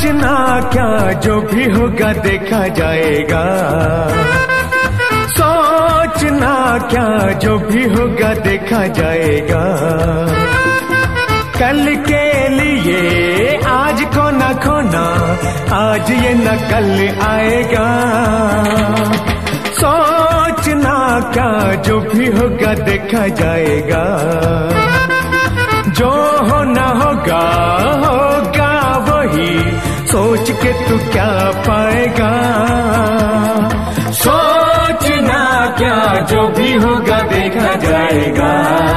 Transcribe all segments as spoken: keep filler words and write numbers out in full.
सोचना क्या, जो भी होगा देखा जाएगा। सोचना क्या, जो भी होगा देखा जाएगा। कल के लिए आज को न खोना, आज ये न कल आएगा। सोचना क्या, जो भी होगा देखा जाएगा। जो होना होगा होगा वही, सोच के तू क्या पाएगा। सोचना क्या, जो भी होगा देखा जाएगा।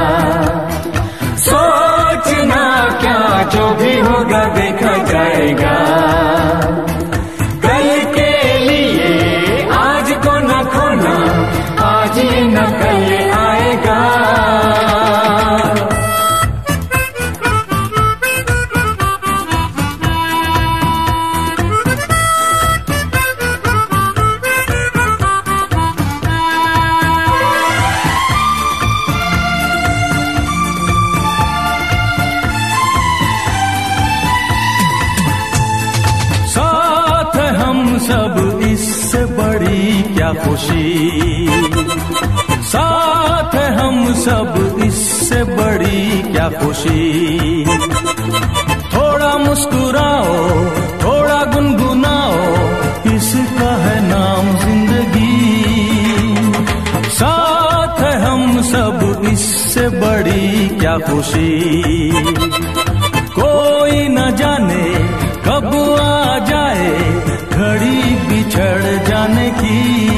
सोचना क्या, जो भी होगा देखा जाएगा। कल के लिए आज को न खोना, आज ही न कल आएगा। सब इससे बड़ी क्या खुशी, साथ हम सब इससे बड़ी क्या खुशी। थोड़ा मुस्कुराओ, थोड़ा गुनगुनाओ, इसका है नाम जिंदगी। साथ हम सब इससे बड़ी क्या खुशी। कोई न जाने कब आ जाए घड़ी बिछड़ जाने की।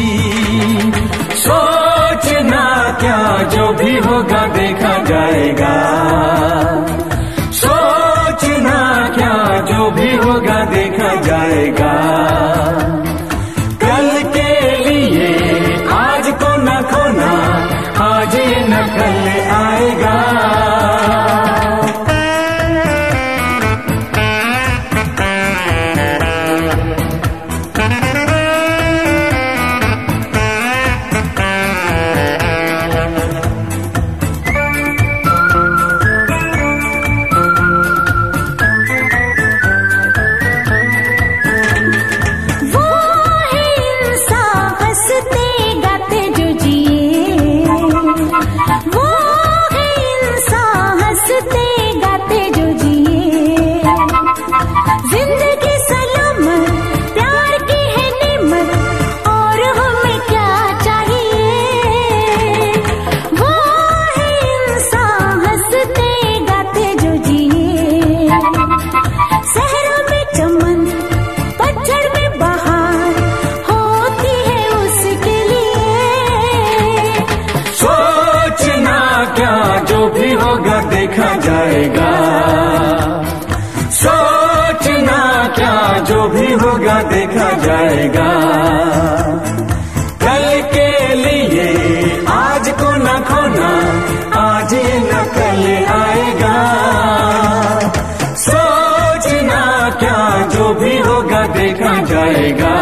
सोचना क्या, जो भी होगा देखा जाएगा। सोचना क्या, जो भी होगा देखा जाएगा। कल के लिए आज को न खोना, आज ये न कल आएगा। देखा जाएगा। सोचना क्या, जो भी होगा देखा जाएगा। कल के लिए आज को न खोना, आज ये न कल आएगा। सोचना क्या, जो भी होगा देखा जाएगा।